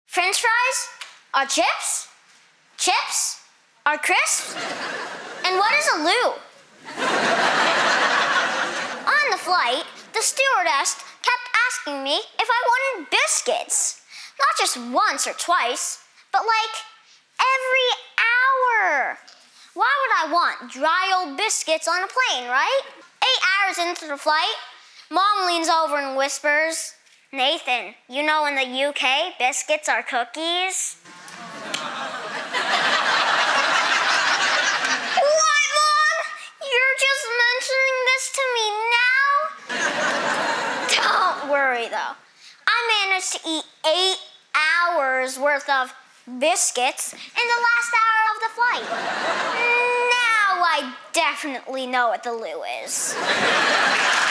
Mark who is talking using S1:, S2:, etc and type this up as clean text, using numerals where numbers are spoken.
S1: French fries are chips? Chips are crisps? And what is a loo? On the flight, the stewardess kept asking me if I wanted biscuits. Not just once or twice, but like every hour. Why would I want dry old biscuits on a plane, right? 8 hours into the flight, Mom leans over and whispers, "Nathan, you know in the UK, biscuits are cookies?" What, Mom? You're just mentioning this to me now? Don't worry, though. I managed to eat 8 hours worth of biscuits in the last hour of the flight. Now I definitely know what the loo is.